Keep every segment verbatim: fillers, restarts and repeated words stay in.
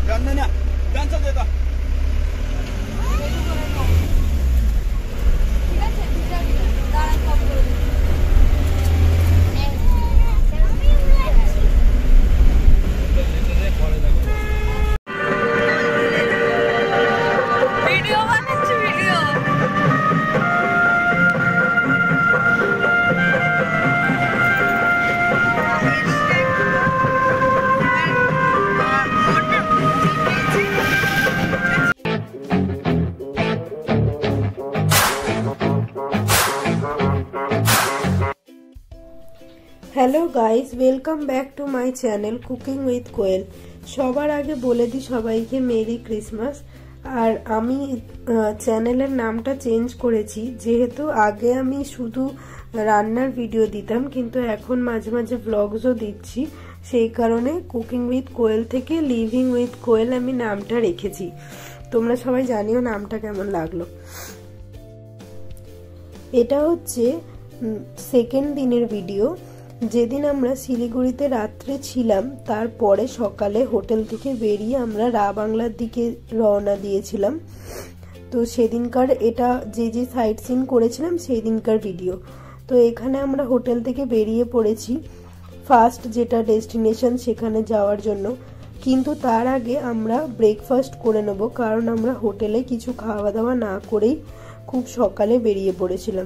Hello guys, welcome back to my channel cooking with Koel. সবার আগে বলে দিই সবাইকে মেরি ক্রিসমাস। আর আমি চ্যানেলের নামটা চেঞ্জ করেছি, যেহেতু আগে আমি শুধু রান্নার ভিডিও দিতাম, কিন্তু এখন মাঝে মাঝে ব্লগসও দিচ্ছি। সেই কারণে কুকিং উইথ কোয়েল থেকে লিভিং উইথ কোয়েল আমি নামটা রেখেছি। তোমরা সবাই জানিও নামটা কেমন লাগলো। এটা হচ্ছে সেকেন্ড দিনের ভিডিও। যেদিন আমরা শিলিগুড়িতে রাত্রে ছিলাম, তারপরে সকালে হোটেল থেকে বেরিয়ে আমরা রা বাংলার দিকে রওনা দিয়েছিলাম। তো সেদিনকার এটা যে যে সাইট সিন করেছিলাম সেই দিনকার ভিডিও। তো এখানে আমরা হোটেল থেকে বেরিয়ে পড়েছি ফার্স্ট যেটা ডেস্টিনেশন সেখানে যাওয়ার জন্য। কিন্তু তার আগে আমরা ব্রেকফাস্ট করে নেব, কারণ আমরা হোটেলে কিছু খাওয়া দাওয়া না করেই খুব সকালে বেরিয়ে পড়েছিলাম।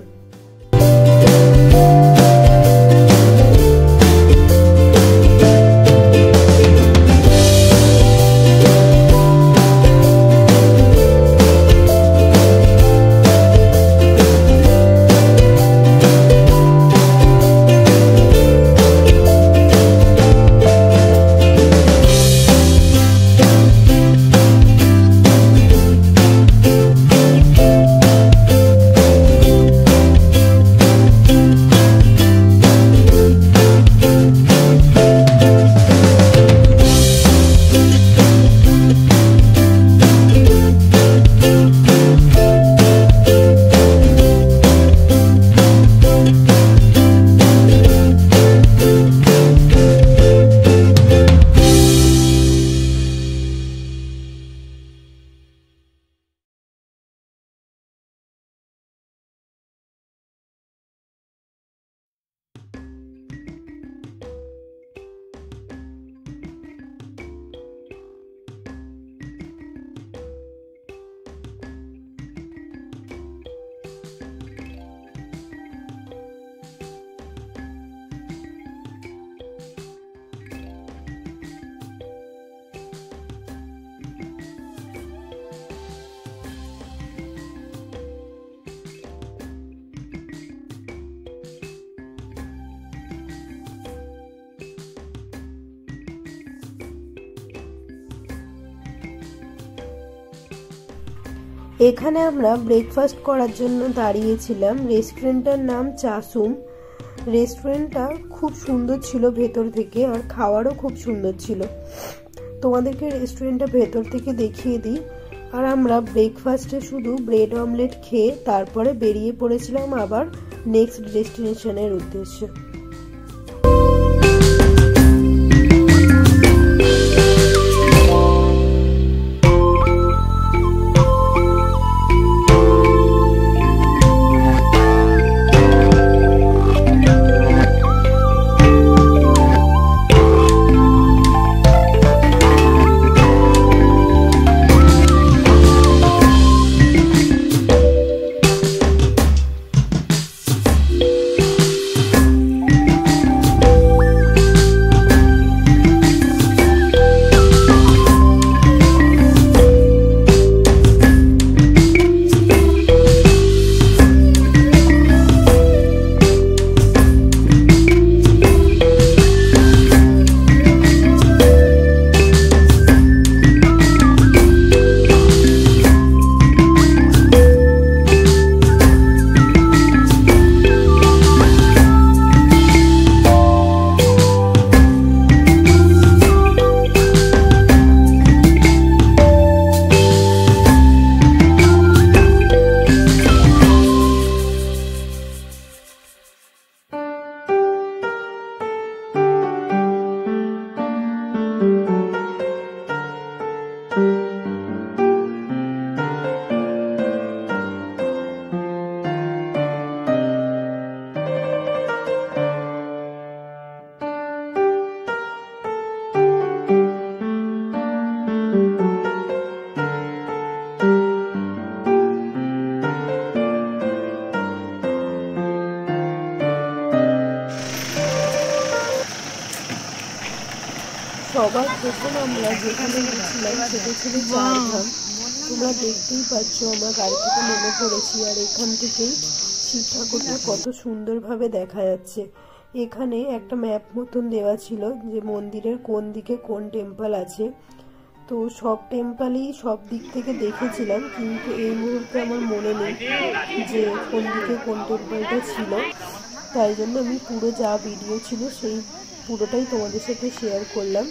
এখানে আমরা ব্রেকফাস্ট করার জন্য দাঁড়িয়েছিলাম। রেস্টুরেন্টটার নাম চাসুম। রেস্টুরেন্টটা খুব সুন্দর ছিল ভেতর থেকে, আর খাওয়ারও খুব সুন্দর ছিল। তোমাদেরকে রেস্টুরেন্টটা ভেতর থেকে দেখিয়ে দিই। আর আমরা ব্রেকফাস্টে শুধু ব্রেড অমলেট খেয়ে তারপরে বেরিয়ে পড়েছিলাম আবার নেক্সট ডেস্টিনেশনের উদ্দেশ্যে। সবার প্রথম আমরা যেখানে গেছিলাম সেটা ছিল ঝাড়গ্রাম। তোমরা দেখতেই পাচ্ছ আমরা গাড়ি থেকে নেমে পড়েছি, আর এখান থেকেই শিব ঠাকুরটা কত সুন্দরভাবে দেখা যাচ্ছে। এখানে একটা ম্যাপ মতন দেওয়া ছিল যে মন্দিরের কোন দিকে কোন টেম্পল আছে। তো সব টেম্পলই সব দিক থেকে দেখেছিলাম, কিন্তু এই মুহূর্তে আমার মনে নেই যে কোন দিকে কোন টেম্পলটা ছিল। তাই জন্য আমি পুরো যা ভিডিও ছিল সেই পুরোটাই তোমাদের সাথে শেয়ার করলাম।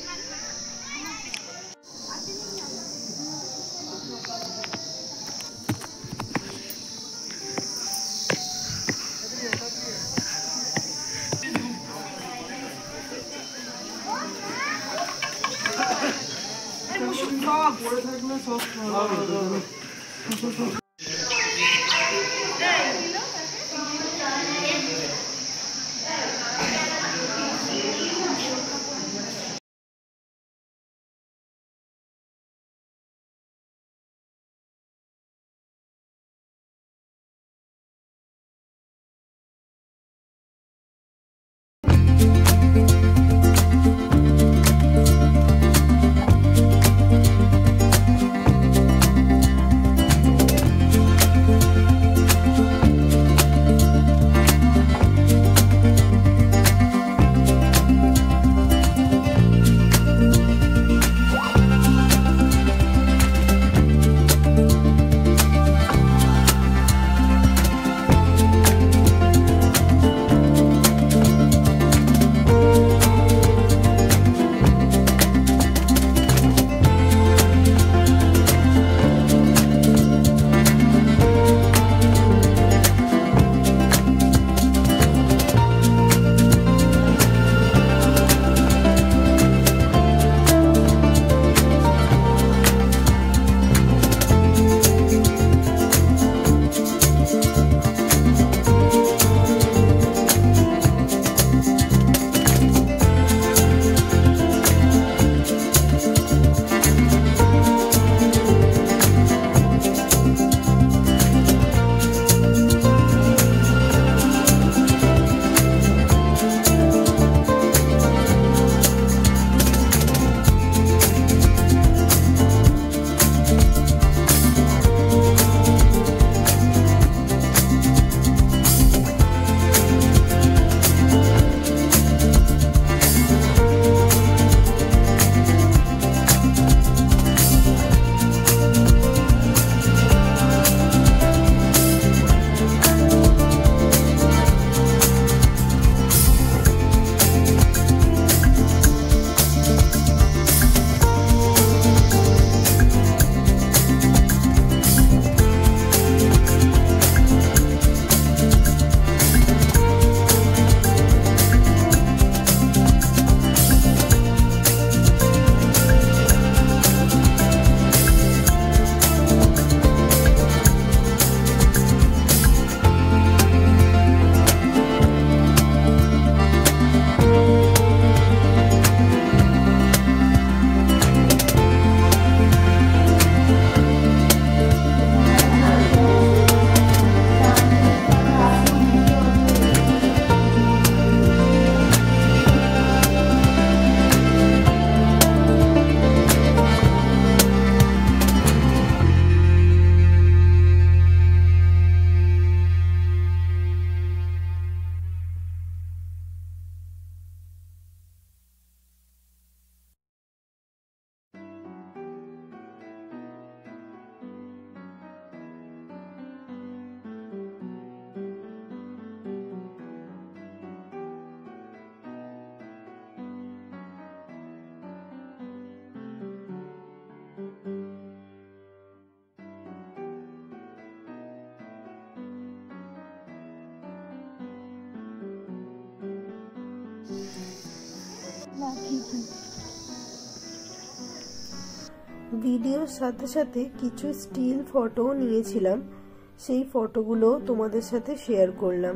ভিডিওর সাথে সাথে কিছু স্টিল ফটো নিয়েছিলাম, সেই ফটোগুলো তোমাদের সাথে শেয়ার করলাম।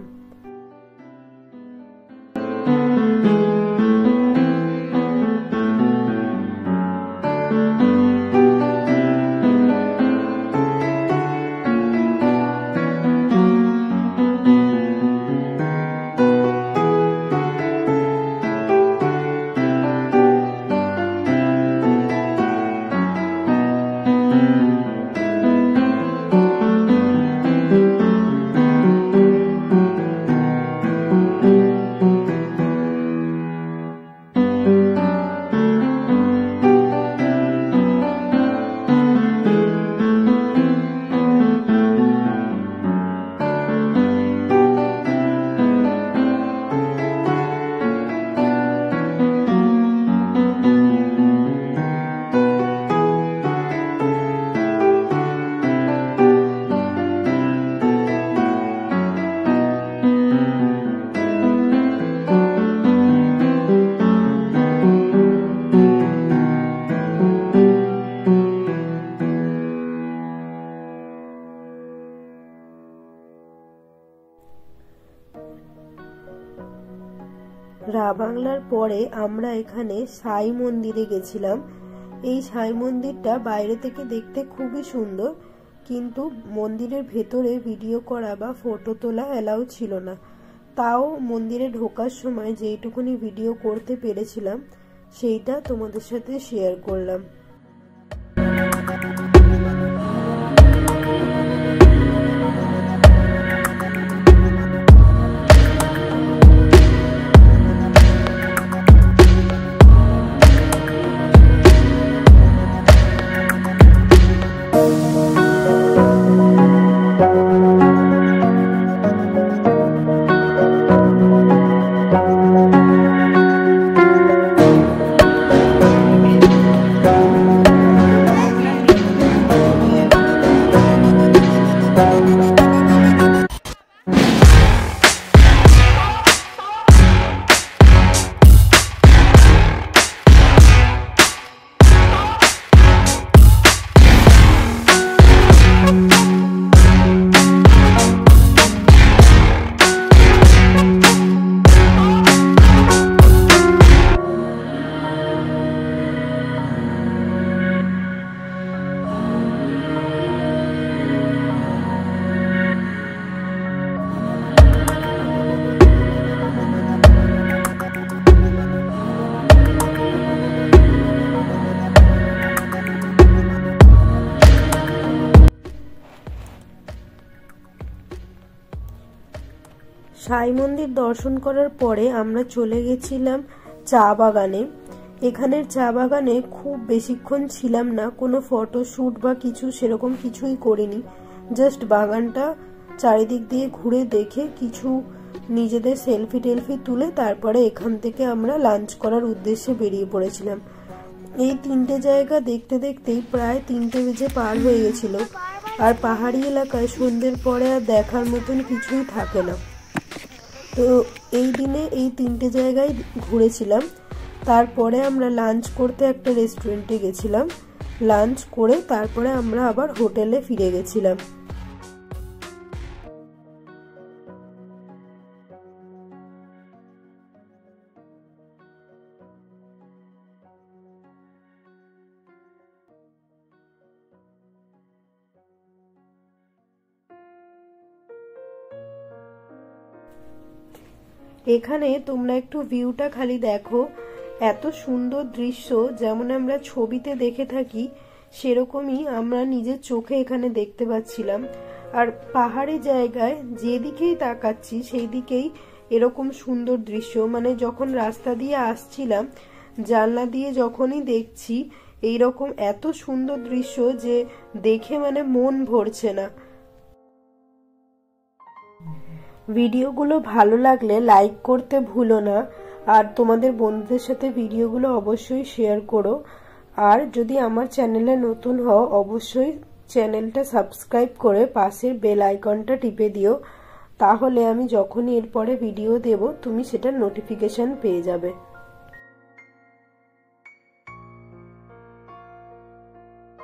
রা বাংলার পরে আমরা এখানে সাই মন্দিরে গেছিলাম। এই সাই মন্দিরটা বাইরে থেকে দেখতে খুবই সুন্দর, কিন্তু মন্দিরের ভেতরে ভিডিও করা বা ফটো তোলা অ্যালাউ ছিল না। তাও মন্দিরে ঢোকার সময় যেইটুকুনি ভিডিও করতে পেরেছিলাম সেইটা তোমাদের সাথে শেয়ার করলাম। সাই মন্দির দর্শন করার পরে আমরা চলে গেছিলাম চা বাগানে। এখানের চা বাগানে খুব বেশিক্ষণ ছিলাম না, কোনো ফটোশ্যুট বা কিছু সেরকম কিছুই করিনি। জাস্ট বাগানটা চারিদিক দিয়ে ঘুরে দেখে কিছু নিজেদের সেলফি টেলফি তুলে তারপরে এখান থেকে আমরা লাঞ্চ করার উদ্দেশ্যে বেরিয়ে পড়েছিলাম। এই তিনটে জায়গা দেখতে দেখতেই প্রায় তিনটে বেজে পার হয়ে গেছিল। আর পাহাড়ি এলাকায় সন্ধ্যের পরে আর দেখার মতন কিছুই থাকে না। তো এই দিনে এই তিনটে জায়গায় ঘুরেছিলাম। তারপরে আমরা লাঞ্চ করতে একটা রেস্টুরেন্টে গেছিলাম। লাঞ্চ করে তারপরে আমরা আবার হোটেলে ফিরে গেছিলাম। এখানে তোমরা একটু ভিউটা খালি দেখো, এত সুন্দর দৃশ্য যেমন আমরা ছবিতে দেখে থাকি সেরকমই আমরা নিজের চোখে এখানে দেখতে পাচ্ছিলাম। আর পাহাড়ি জায়গায় যেদিকেই তাকাচ্ছি সেই দিকেই এরকম সুন্দর দৃশ্য। মানে যখন রাস্তা দিয়ে আসছিলাম জানলা দিয়ে যখনই দেখছি এইরকম এত সুন্দর দৃশ্য যে দেখে মানে মন ভরছে না। ভিডিওগুলো ভালো লাগলে লাইক করতে ভুলো না, আর তোমাদের বন্ধুদের সাথে ভিডিওগুলো অবশ্যই শেয়ার করো। আর যদি আমার চ্যানেলে নতুন হও অবশ্যই চ্যানেলটা সাবস্ক্রাইব করে পাশের বেল আইকনটা টিপে দিও, তাহলে আমি যখনই এরপরে ভিডিও দেব তুমি সেটার নোটিফিকেশন পেয়ে যাবে।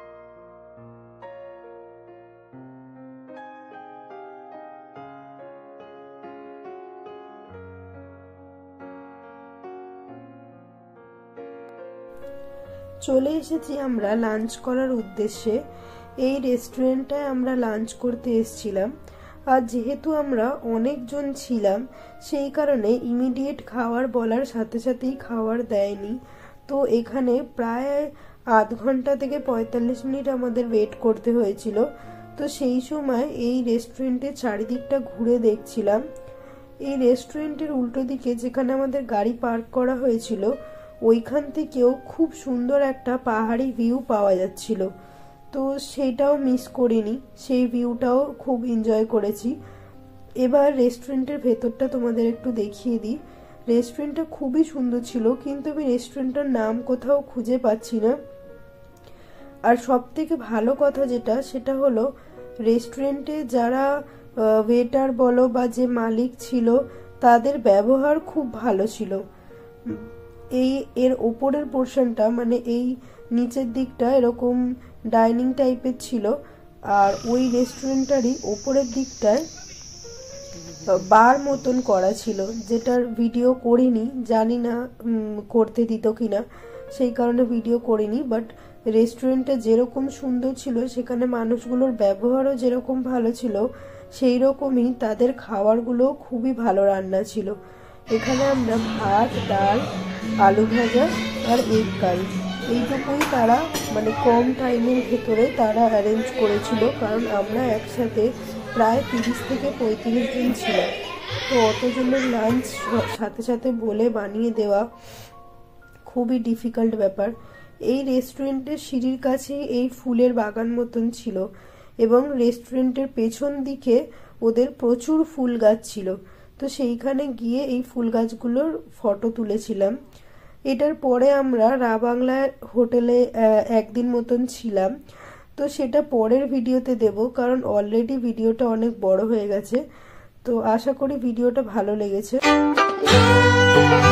চলে এসেছি আমরা লাঞ্চ করার উদ্দেশ্যে। এই রেস্টুরেন্টটায় আমরা লাঞ্চ করতে এসেছিলাম, আর যেহেতু আমরা অনেকজন ছিলাম সেই কারণে ইমিডিয়েট খাওয়ার বলার সাথে সাথেই খাওয়ার দেয়নি। তো এখানে প্রায় আধ ঘন্টা থেকে পঁয়তাল্লিশ মিনিট আমাদের ওয়েট করতে হয়েছিল। তো সেই সময় এই রেস্টুরেন্টের চারিদিকটা ঘুরে দেখছিলাম। এই রেস্টুরেন্টের উল্টো দিকে যেখানে আমাদের গাড়ি পার্ক করা হয়েছিল ওইখান থেকেও খুব সুন্দর একটা পাহাড়ি ভিউ পাওয়া যাচ্ছিল। তো সেটাও মিস করিনি, সেই ভিউটাও খুব এনজয় করেছি। এবার রেস্টুরেন্টের ভেতরটা তোমাদের একটু দেখিয়ে দিই। রেস্টুরেন্টটা খুবই সুন্দর ছিল, কিন্তু আমি রেস্টুরেন্টটার নাম কোথাও খুঁজে পাচ্ছি না। আর সব থেকে ভালো কথা যেটা সেটা হলো রেস্টুরেন্টে যারা ওয়েটার বলো বা যে মালিক ছিল তাদের ব্যবহার খুব ভালো ছিল। এই এর ওপরের পোর্শনটা মানে এই নিচের দিকটা এরকম ডাইনিং টাইপের ছিল, আর ওই রেস্টুরেন্টটারই ওপরের দিকটায় বার মতন করা ছিল, যেটার ভিডিও করিনি, জানি না করতে দিত কিনা, সেই কারণে ভিডিও করিনি। বাট রেস্টুরেন্টটা যেরকম সুন্দর ছিল সেখানে মানুষগুলোর ব্যবহারও যেরকম ভালো ছিল সেই রকমই তাদের খাবারগুলো খুবই ভালো রান্না ছিল। এখানে আমরা ভাত, ডাল, আলু ভাজা আর এগ কারি এইটুকুই তারা মানে কম টাইমের ভেতরে তারা অ্যারেঞ্জ করেছিল, কারণ আমরা একসাথে প্রায় তিরিশ থেকে পঁয়ত্রিশ জন ছিলাম। তো অতজনের লাঞ্চ সাথে সাথে বলে বানিয়ে দেওয়া খুবই ডিফিকাল্ট ব্যাপার। এই রেস্টুরেন্টের সিঁড়ির কাছে এই ফুলের বাগান মতন ছিল, এবং রেস্টুরেন্টের পেছন দিকে ওদের প্রচুর ফুল গাছ ছিল। তো সেইখানে গিয়ে এই ফুল গাছগুলোর ফটো তুলেছিলাম। এটার পরে আমরা রা বাংলা হোটেলে একদিন মতন ছিলাম। তো সেটা পরের ভিডিওতে দেব, কারণ অলরেডি ভিডিওটা অনেক বড় হয়ে গেছে। তো আশা করি ভিডিওটা ভালো লেগেছে।